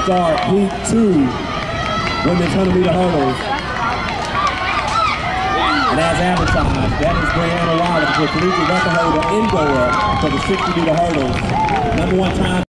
start Heat 2 women's 100-meter hurdles. And as advertised, that is Brianna Wallace for collegiate record holder indoor for the 60-meter hurdles. #1 time.